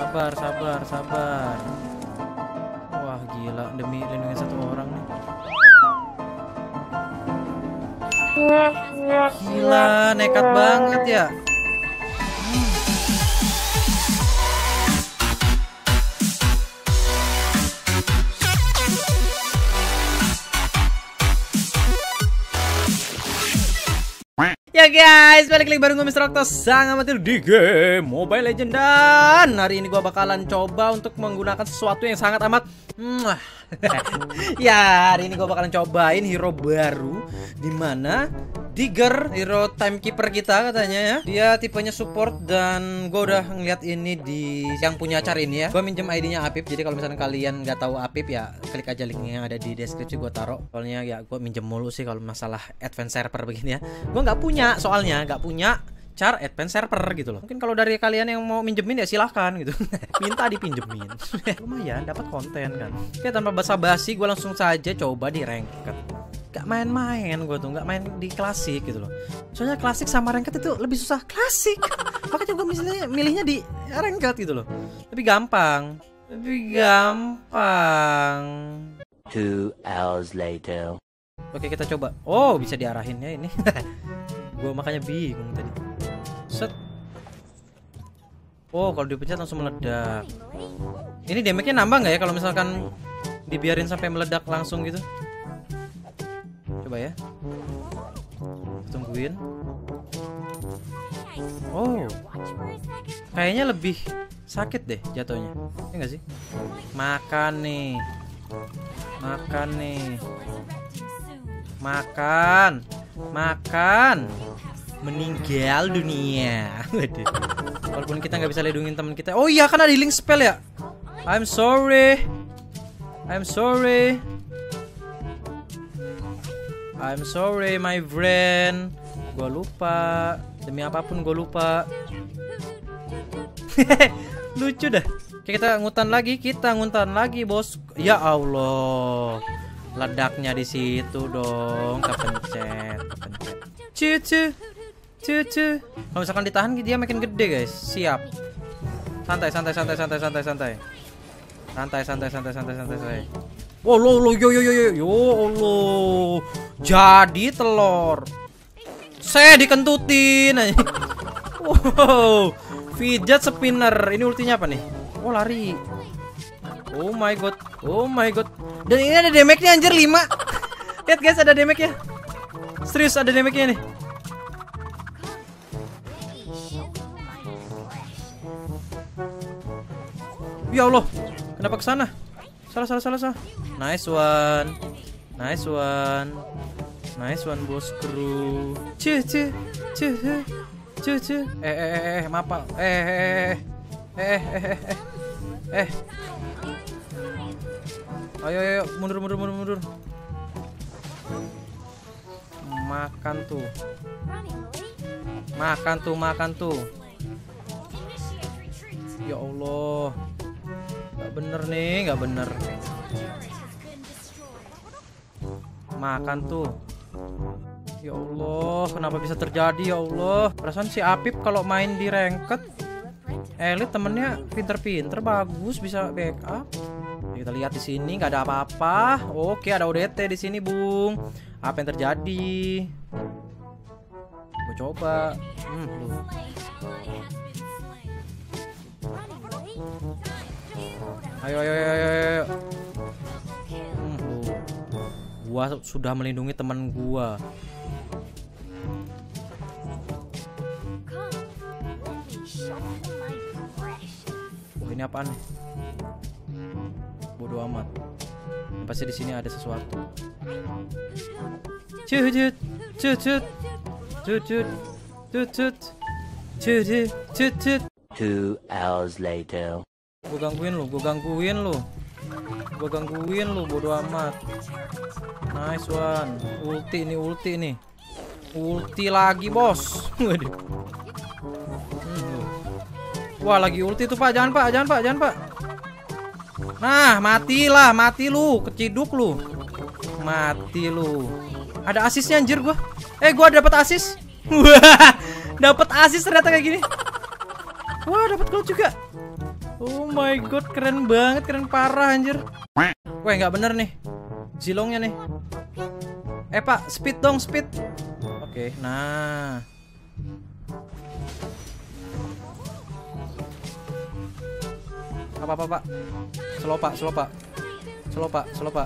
Sabar, sabar, sabar. Wah, gila, demi lindungi satu orang nih. Gila, nekat banget ya. Ya guys, balik lagi bareng gue Mr. Octo sang amatir di game Mobile Legends. Dan hari ini gue bakalan coba untuk menggunakan sesuatu yang sangat amat ya, hari ini gue bakalan cobain hero baru, dimana Digger, hero timekeeper kita katanya ya. Dia tipenya support dan gue udah ngeliat ini di yang punya acara ini ya. Gue minjem ID-nya Apip, jadi kalau misalnya kalian nggak tahu Apip ya klik aja linknya yang ada di deskripsi gue taruh. Soalnya ya gue minjem mulu sih kalau masalah advance server begini ya. Gue nggak punya, soalnya nggak punya char advance server gitu loh. Mungkin kalau dari kalian yang mau minjemin ya silahkan gitu. Minta dipinjemin. Lumayan dapat konten kan. Oke, tanpa basa-basi gue langsung saja coba di ranked. Gak main-main gue tuh, gak main di klasik gitu loh. Soalnya klasik sama ranked itu lebih susah. Klasik makanya gue milihnya di ranked gitu loh. Lebih gampang. Lebih gampang. 2 hours later. Oke, kita coba. Oh, bisa diarahinnya ini. Gue makanya bingung tadi. Set. Oh, kalau dipencet langsung meledak. Ini damage-nya nambah nggak ya kalau misalkan dibiarin sampai meledak langsung gitu? Coba ya. Tungguin. Oh, kayaknya lebih sakit deh jatuhnya. Iya nggak sih? Makan nih. Makan nih. Makan. Makan. Meninggal dunia. Waduh. Walaupun kita nggak bisa lindungin teman kita. Oh iya, kan ada healing spell ya. I'm sorry. I'm sorry. I'm sorry my friend. Gue lupa. Demi apapun gue lupa. Lucu dah. Oke, kita ngutan lagi bos. Ya Allah. Ledaknya di situ dong. Kepencet. Cucu. Kalau misalkan ditahan dia makin gede guys. Siap. Santai. Wow, yo Allah. Jadi telur. Saya dikentutin aja. Wow. Fidget spinner. Ini ultinya apa nih? Oh, lari. Oh my god. Dan ini ada damage-nya anjir 5. Lihat guys, ada damage-nya. Serius ada damage-nya nih. Ya Allah. Kenapa ke sana? Salah. Nice one bosku. Cuh. Mapa. Ayo, mundur. Makan tuh. Ya Allah. Gak bener. Makan tuh. Ya Allah, kenapa bisa terjadi ya Allah? Perasaan si Apip kalau main di ranked elit temennya pinter-pinter, bagus, bisa backup. Kita lihat di sini nggak ada apa-apa. Oke, ada ODT di sini, Bung. Apa yang terjadi? Gue coba. Ayo. Gua sudah melindungi teman gua. Ini apaan nih? Bodoh amat. Pasti di sini ada sesuatu. Cucut. 2 hours later. Gue gangguin lu, bodo amat. Nice one. Ulti nih. Ulti lagi, bos. Wah, lagi ulti tuh, Pak. Jangan, Pak. Nah, mati lu, keciduk lu. Mati lu. Ada asisnya anjir gua. Gua dapat asis. Wah, dapat asis ternyata kayak gini. Wah, dapat gold juga. Oh my god, keren banget, keren parah anjir. Weh, nggak bener nih zilongnya nih. Pak, speed dong, speed. Oke, nah. Apa, Pak? Slow, Pak, slow, Pak. Slow, Pak, slow, Pak.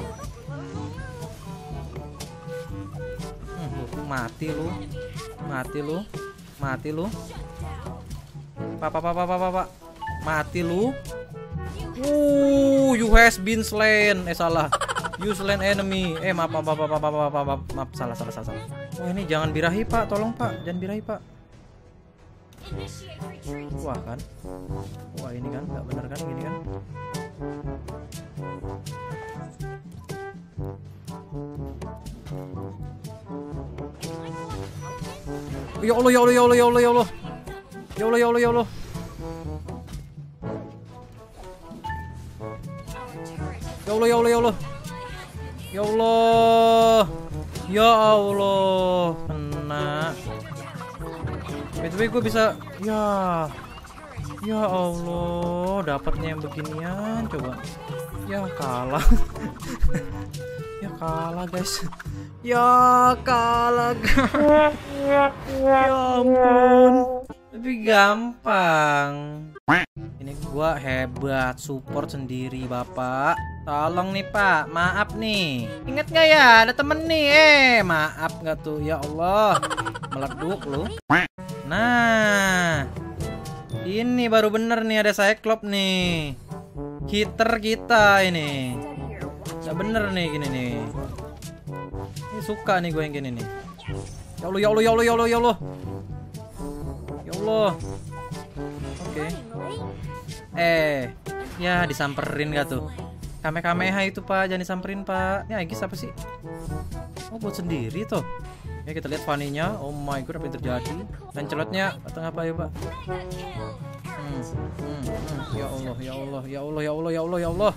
Mati lu. Mati lu. Mati lu. Pak. Mati lu. You has been slain. Salah. You slain enemy. Maaf. Salah. Wah, ini jangan birahi, Pak. Tolong, Pak. Jangan birahi, Pak. Wah, kan. Wah, ini kan nggak bener kan gini kan. Ya Allah. Ya Allah. Ya Allah. Ya Allah. Ya Allah. Ya Allah. Ya Allah. Ya Allah. Ya Allah. Ya Allah. Kena. By gue bisa. Ya Allah, dapatnya yang beginian coba. Ya kalah. Ya kalah, guys. Ya kalah, guys. Ya ampun. Tapi gampang. Ini gua hebat, support sendiri, Bapak. Tolong nih, Pak. Maaf nih. Ingat gak ya, ada temen nih. Maaf gak tuh? Ya Allah. Meleduk lu. Nah, ini baru bener nih, ada Cyclops nih. Hitter kita ini. Gak bener nih gini nih. Ini suka nih gue yang gini nih. Ya Allah, ya Allah, ya Allah, ya Allah, ya Allah. Ya Allah. Oke. Ya disamperin gak tuh? Kamehameha itu, Pak, jangan disamperin, Pak. Ini Aegis apa sih? Oh, buat sendiri tuh. Ya, kita lihat Fanny-nya. Oh my god, apa yang terjadi? Dan celotnya atau apa ya, Pak? Ya Allah, ya Allah, ya Allah, ya Allah, ya Allah, ya Allah.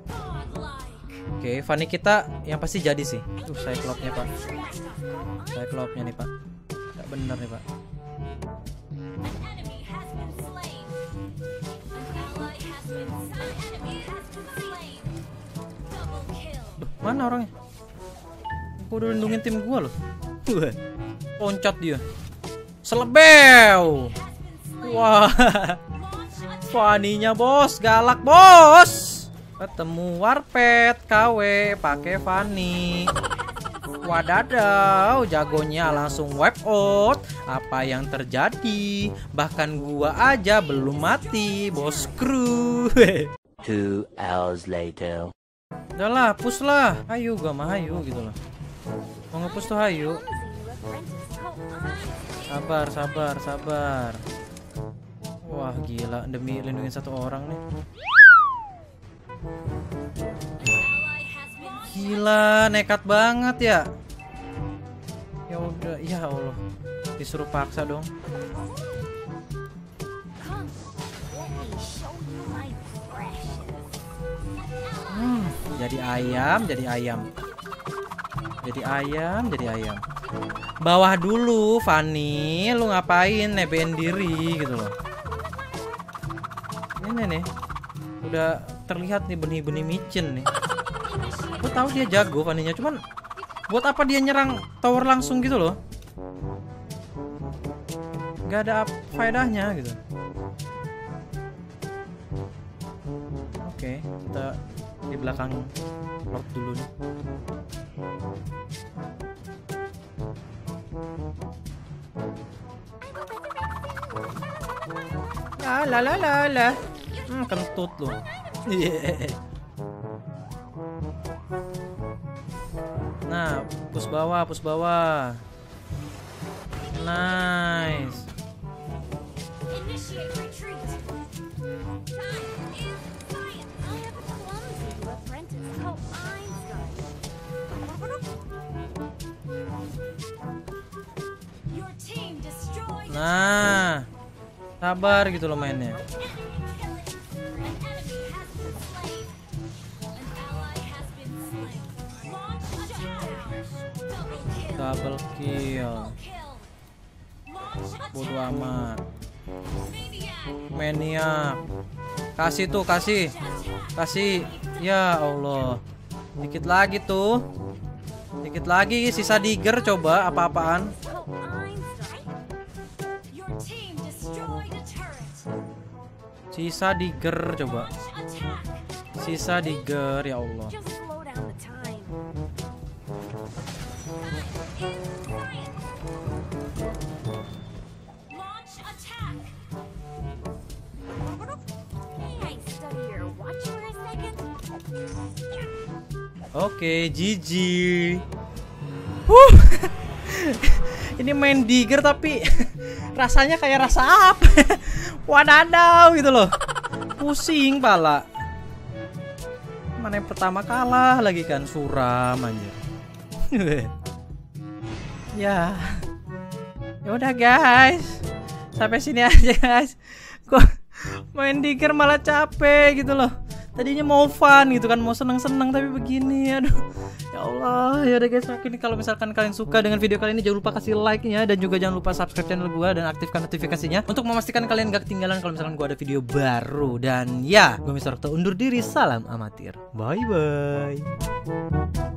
Oke, Fanny kita yang pasti jadi sih. Cyclops-nya, Pak. Cyclops-nya nih, Pak. Gak bener nih, Pak. Mana orangnya? Gua udah lindungin tim gua loh. Loncat dia. Selebeu. Wah. Fanny-nya, bos, galak, bos. Ketemu Warped KW pakai Fanny. Wadadaw, jagonya langsung wipe out. Apa yang terjadi? Bahkan gua aja belum mati, bos kru. 2 hours later. Udah lah, push lah. Ayo, gak mah ayo gitu loh. Mau nge-push tuh ayo. Sabar. Wah, gila, demi lindungin satu orang nih. Gila, nekat banget ya. Ya udah, ya Allah. Disuruh paksa dong. Jadi ayam. Bawah dulu, Fanny. Lu ngapain nebein diri gitu loh. Ini nih. Udah terlihat nih benih-benih micin nih. Gue tahu dia jago Fanny-nya, cuman buat apa dia nyerang tower langsung gitu loh? Gak ada faedahnya gitu. Oke, kita di belakang Lord dulu nih. La. Kentut lu. Yeah. Nah, push bawah. Nice. Nah, sabar gitu loh mainnya. Double kill. Bodo amat. Maniak. Kasih tuh, kasih. Kasih. Ya Allah. Dikit lagi tuh. Dikit lagi sisa Digger coba apa-apaan. Sisa Digger coba. Sisa Digger ya Allah. Oke, GG. Ini main Digger tapi rasanya kayak rasa apa? Wadadau gitu loh. Pusing pala. Mana yang pertama kalah lagi kan, suram anjir. Ya. Ya udah guys. Sampai sini aja guys. Kok main Digger malah capek gitu loh. Tadinya mau fun gitu kan, mau seneng-seneng tapi begini, aduh. Ya Allah, ya udah guys, ini kalau misalkan kalian suka dengan video kali ini jangan lupa kasih like-nya dan juga jangan lupa subscribe channel gua dan aktifkan notifikasinya untuk memastikan kalian gak ketinggalan kalau misalkan gua ada video baru. Dan ya, gua Mr. Okto undur diri, salam amatir. Bye bye.